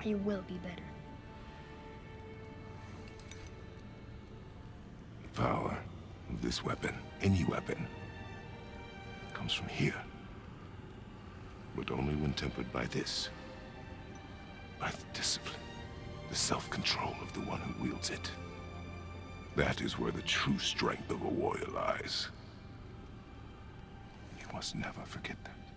I will be better. The power of this weapon, any weapon, comes from here. But only when tempered by this. By the discipline, the self-control of the one who wields it. That is where the true strength of a warrior lies. You must never forget that.